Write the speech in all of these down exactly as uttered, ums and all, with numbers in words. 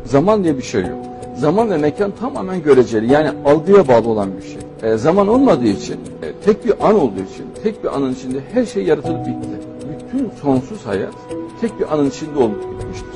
Zaman diye bir şey yok. Zaman ve mekan tamamen göreceli. Yani algıya bağlı olan bir şey. E, zaman olmadığı için, e, tek bir an olduğu için, tek bir anın içinde her şey yaratılıp bitti. Bütün sonsuz hayat tek bir anın içinde olup bitmiştir.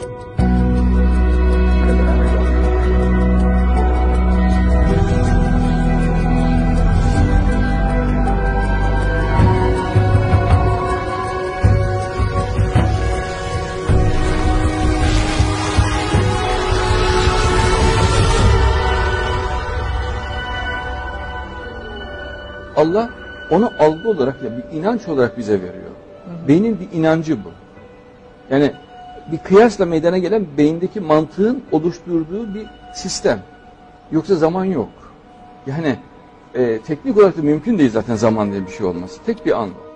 Allah onu algı olarak ya bir inanç olarak bize veriyor. Hı hı. Beynin bir inancı bu. Yani bir kıyasla meydana gelen beyindeki mantığın oluşturduğu bir sistem. Yoksa zaman yok. Yani e, teknik olarak da mümkün değil zaten zaman diye bir şey olması. Tek bir an var.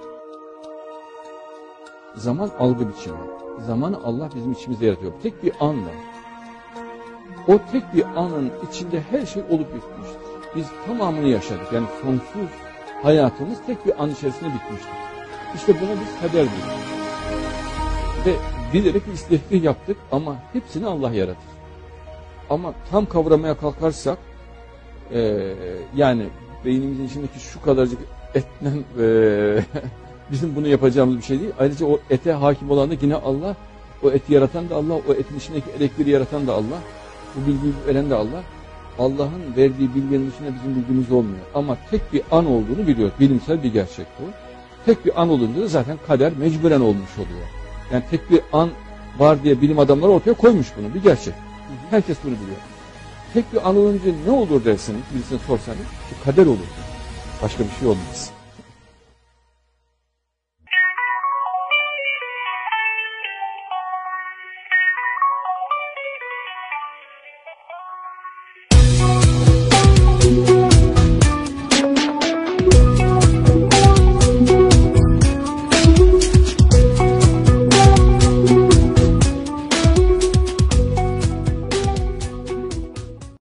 Zaman algı biçimi. Zamanı Allah bizim içimizde yaratıyor. Tek bir an var. O tek bir anın içinde her şey olup bitmiştir. Biz tamamını yaşadık. Yani sonsuz hayatımız tek bir an içerisinde bitmiştir. İşte buna biz kader diyoruz. Ve bilerek bir istihkak yaptık ama hepsini Allah yaratır. Ama tam kavramaya kalkarsak e, yani beynimizin içindeki şu kadarcık etle e, bizim bunu yapacağımız bir şey değil. Ayrıca o ete hakim olan da yine Allah. O eti yaratan da Allah. O etin içindeki elektriği yaratan da Allah. Bu bilgiyi veren de Allah. Allah'ın verdiği bilginin dışında bizim bilgimiz olmuyor. Ama tek bir an olduğunu biliyoruz. Bilimsel bir gerçek bu. Tek bir an olunca da zaten kader mecburen olmuş oluyor. Yani tek bir an var diye bilim adamları ortaya koymuş bunu. Bir gerçek. Herkes bunu biliyor. Tek bir an olunca ne olur dersiniz, birisine sorsanız, kader olur. Başka bir şey olmaz.